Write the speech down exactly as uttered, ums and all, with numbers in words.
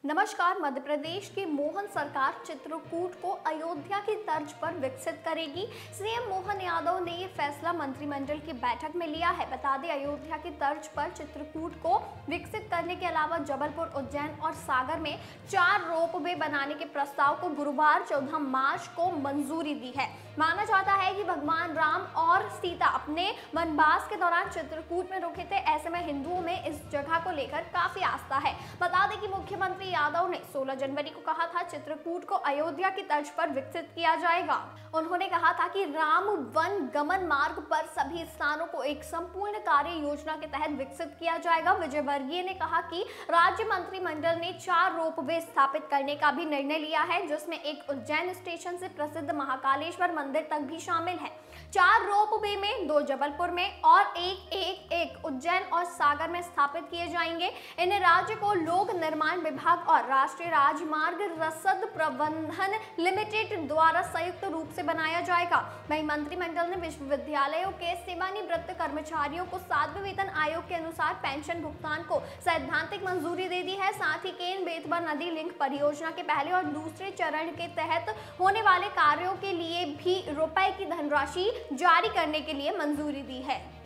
नमस्कार। मध्य प्रदेश की मोहन सरकार चित्रकूट को अयोध्या की तर्ज पर विकसित करेगी। सीएम मोहन यादव ने ये फैसला मंत्रिमंडल की बैठक में लिया है। बता दें, अयोध्या की तर्ज पर चित्रकूट को विकसित करने के अलावा जबलपुर, उज्जैन और सागर में चार रोपवे बनाने के प्रस्ताव को गुरुवार चौदह मार्च को मंजूरी दी है। माना जाता है कि भगवान राम और सीता अपने वनवास के दौरान चित्रकूट में रुके थे। ऐसे में हिंदुओं में इस जगह को लेकर काफी आस्था है। बता दें कि मुख्यमंत्री यादव ने सोलह जनवरी को कहा था चित्रकूट को अयोध्या की तर्ज पर विकसित किया जाएगा। उन्होंने कहा था कि राम वन गमन मार्ग पर सभी स्थानों को एक संपूर्ण कार्य योजना के तहत विकसित किया जाएगा। विजयवर्गीय ने कहा कि राज्य मंत्रिमंडल ने चार रोपवे स्थापित करने का भी निर्णय लिया है, जिसमें एक उज्जैन स्टेशन से प्रसिद्ध महाकालेश्वर मंदिर तक भी शामिल है। चार रोपवे में दो जबलपुर में और एक एक एक उज्जैन और सागर में स्थापित किए जाएंगे। इन्हें राज्य को लोक निर्माण विभाग और राष्ट्रीय राजमार्ग रसद प्रबंधन लिमिटेड द्वारा संयुक्त रूप से बनाया जाएगा। वहीं मंत्रिमंडल ने विश्वविद्यालयों के सेवानिवृत्त कर्मचारियों को सातवें वेतन आयोग के अनुसार पेंशन भुगतान को सैद्धांतिक मंजूरी दे दी है। साथ ही केन बेतवा नदी लिंक परियोजना के पहले और दूसरे चरण के तहत होने वाले कार्यों के लिए भी रुपए की धनराशि जारी करने के लिए मंजूरी दी है।